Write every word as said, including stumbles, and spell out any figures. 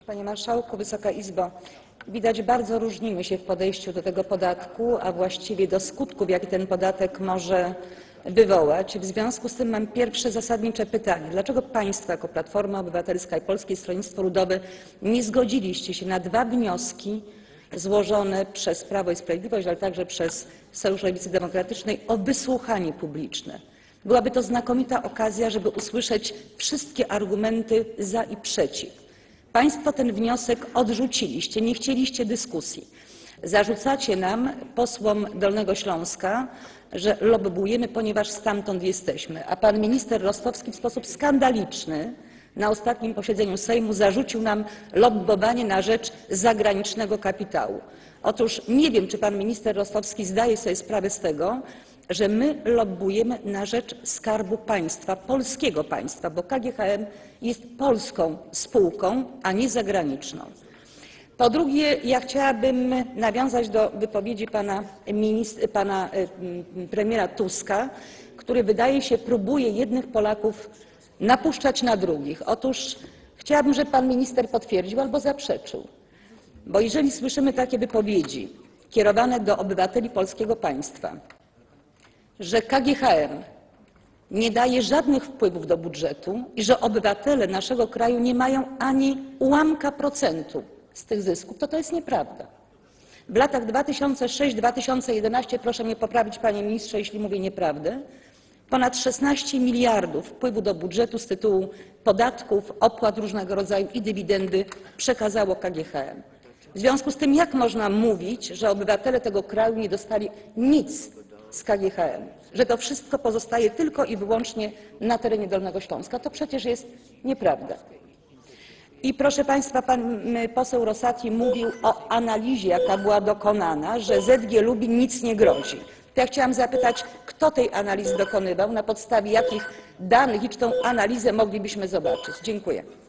Panie Marszałku, Wysoka Izbo! Widać, bardzo różnimy się w podejściu do tego podatku, a właściwie do skutków, jakie ten podatek może wywołać. W związku z tym mam pierwsze zasadnicze pytanie. Dlaczego Państwo jako Platforma Obywatelska i Polskie Stronnictwo Ludowe nie zgodziliście się na dwa wnioski złożone przez Prawo i Sprawiedliwość, ale także przez Sojusz Lewicy Demokratycznej o wysłuchanie publiczne? Byłaby to znakomita okazja, żeby usłyszeć wszystkie argumenty za i przeciw. Państwo ten wniosek odrzuciliście, nie chcieliście dyskusji. Zarzucacie nam, posłom Dolnego Śląska, że lobbujemy, ponieważ stamtąd jesteśmy, a pan minister Rostowski w sposób skandaliczny na ostatnim posiedzeniu Sejmu zarzucił nam lobbowanie na rzecz zagranicznego kapitału. Otóż nie wiem, czy pan minister Rostowski zdaje sobie sprawę z tego, że my lobbujemy na rzecz Skarbu Państwa, polskiego państwa, bo K G H M jest polską spółką, a nie zagraniczną. Po drugie, ja chciałabym nawiązać do wypowiedzi pana, ministra, pana premiera Tuska, który wydaje się próbuje jednych Polaków napuszczać na drugich. Otóż chciałabym, żeby pan minister potwierdził albo zaprzeczył, bo jeżeli słyszymy takie wypowiedzi kierowane do obywateli polskiego państwa, że K G H M nie daje żadnych wpływów do budżetu i że obywatele naszego kraju nie mają ani ułamka procentu z tych zysków, to to jest nieprawda. W latach dwa tysiące szóstym do dwa tysiące jedenastego, proszę mnie poprawić, panie ministrze, jeśli mówię nieprawdę, ponad szesnaście miliardów wpływu do budżetu z tytułu podatków, opłat różnego rodzaju i dywidendy przekazało K G H M. W związku z tym jak można mówić, że obywatele tego kraju nie dostali nic z K G H M, że to wszystko pozostaje tylko i wyłącznie na terenie Dolnego Śląska? To przecież jest nieprawda. I proszę państwa, pan poseł Rosati mówił o analizie, jaka była dokonana, że Z G Lubin nic nie grozi. To ja chciałam zapytać, kto tej analizy dokonywał, na podstawie jakich danych i czy tę analizę moglibyśmy zobaczyć. Dziękuję.